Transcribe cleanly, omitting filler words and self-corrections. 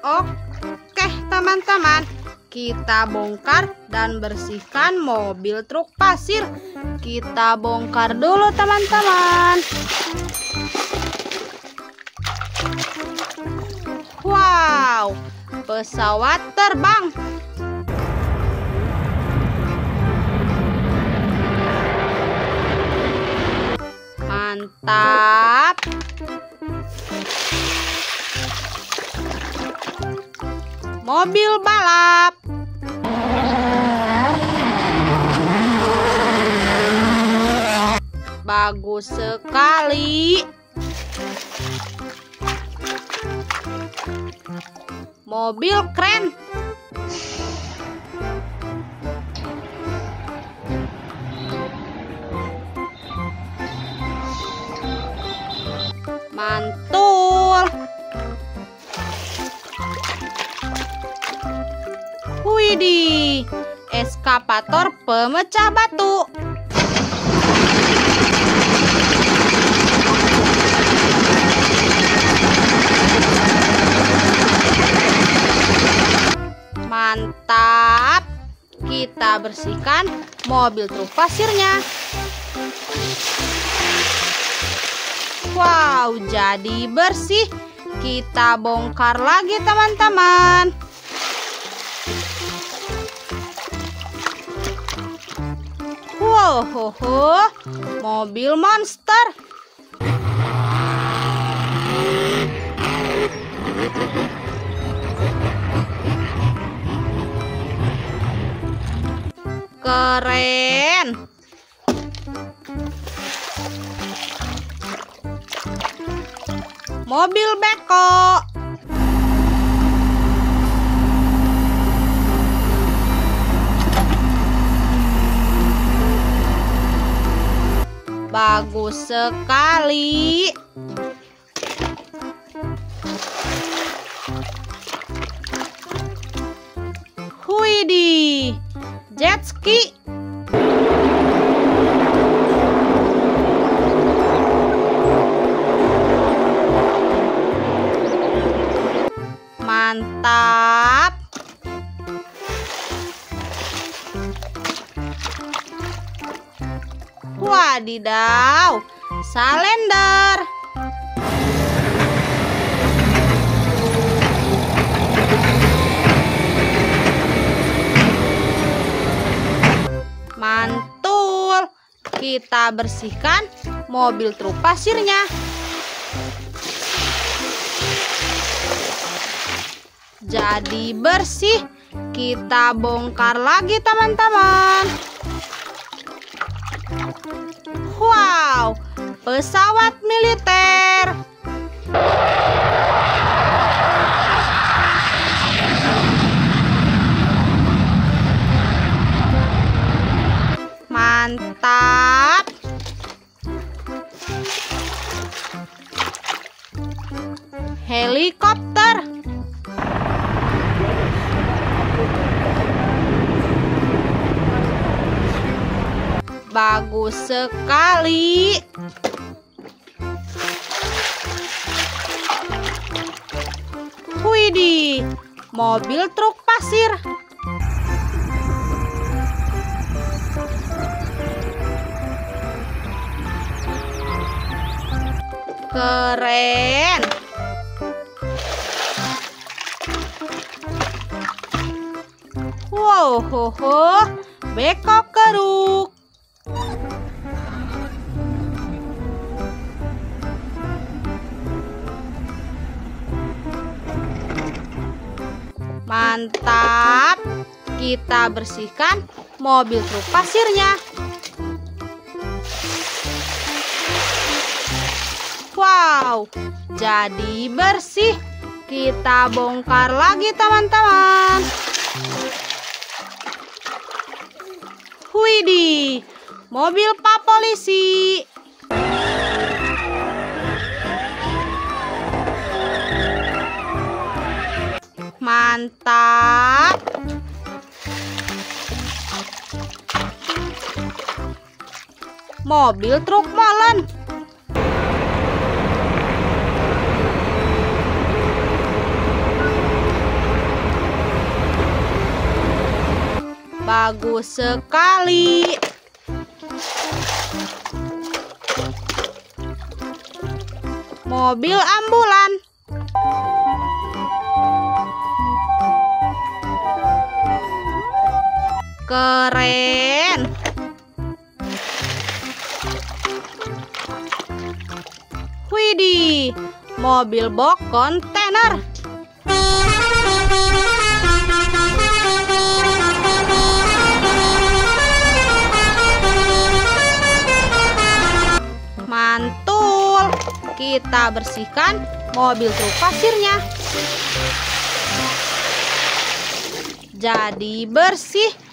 Oke teman-teman, kita bongkar dan bersihkan mobil truk pasir. Kita bongkar dulu teman-teman. Wow, pesawat terbang. Mantap. Mobil balap. Bagus sekali. Mobil keren. Mantul. Widih, eskavator pemecah batu. Mantap. Kita bersihkan mobil truk pasirnya. Wow, jadi bersih. Kita bongkar lagi teman-teman. Wow, mobil monster. Keren. Mobil beko. Bagus sekali. Widih, jet ski. Mantap. Wadidaw, salender. Mantul. Kita bersihkan mobil truk pasirnya. Jadi bersih. Kita bongkar lagi teman-teman. Wow, pesawat militer. Mantap. Helikopter. Bagus sekali. Widih, mobil truk pasir. Keren. Wow, beko keruk. Mantap. Kita bersihkan mobil truk pasirnya. Wow, jadi bersih. Kita bongkar lagi teman-teman. Widih, mobil pak polisi. Mantap. Mobil truk molen. Bagus sekali. Mobil ambulan. Keren. Widih, mobil box kontainer. Mantul. Kita bersihkan mobil truk pasirnya. Jadi bersih.